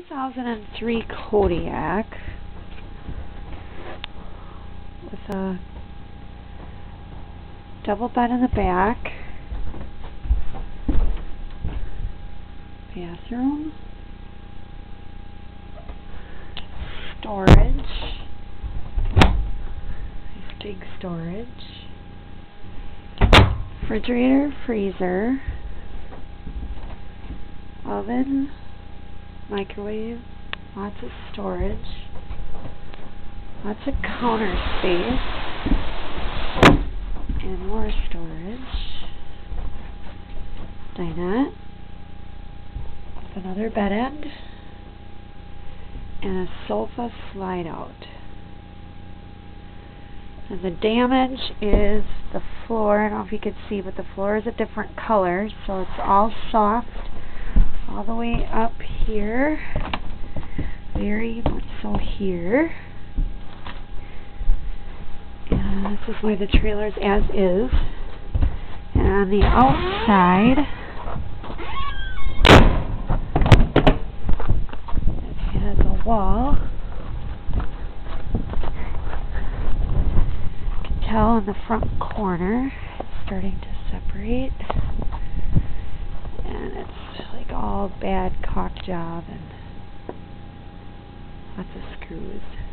2003 Kodiak with a double bed in the back, bathroom, storage, nice big storage, refrigerator, freezer, oven, microwave, lots of storage, lots of counter space, and more storage, dinette, with another bed end, and a sofa slide out. And the damage is the floor. I don't know if you could see, but the floor is a different color, so it's all soft all the way up here, very much so here. And this is why the trailer's as is. And on the outside, it has a wall. You can tell in the front corner it's starting to separate. And it's like all bad caulk job and lots of screws.